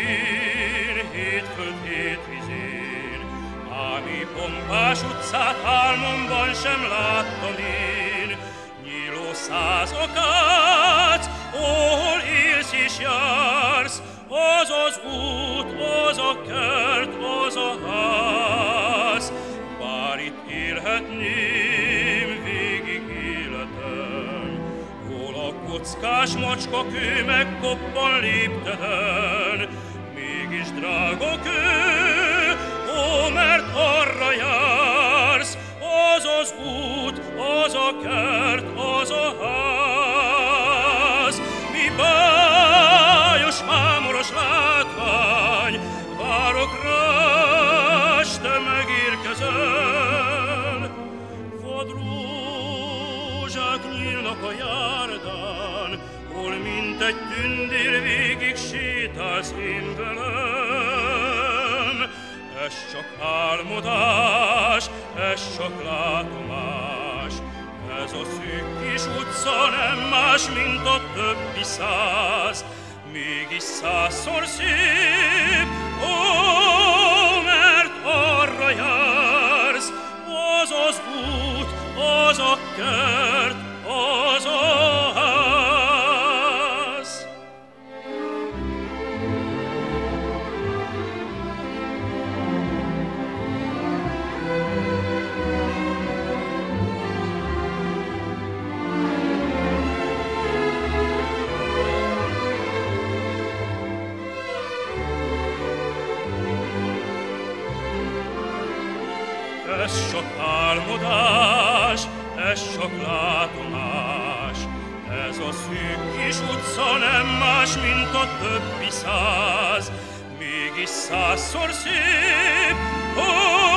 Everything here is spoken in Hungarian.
vizén, hétföld hétvizén. Ámi pompás utcát álmomban sem láttam én. Nyíló száz akác, hol élsz és jársz, az az út, az a kert, az a ház. Bár itt élhetném végig életem, hol a kockás macska kő megkoppan lépteden. Mégis drága kő, ó, mert arra jársz, az az út, az a kert, az a ház. Mi bájos, mámoros látvány, várok rá, s te megérkezel. Vad rózsák nyílnak a járdán, hol mint egy tündér végig sétálsz én velem. Ez csak álmodás, ez csak látomás, ez a szűk kis utca nem más, mint a többi száz. Mégis százszor szép, ó, mert arra jársz, az az út, az a kert, az a ház. Ez csak álmodás, ez csak látomás, ez a szűk kis utca nem más, mint a többi száz. Mégis százszor szép, ó,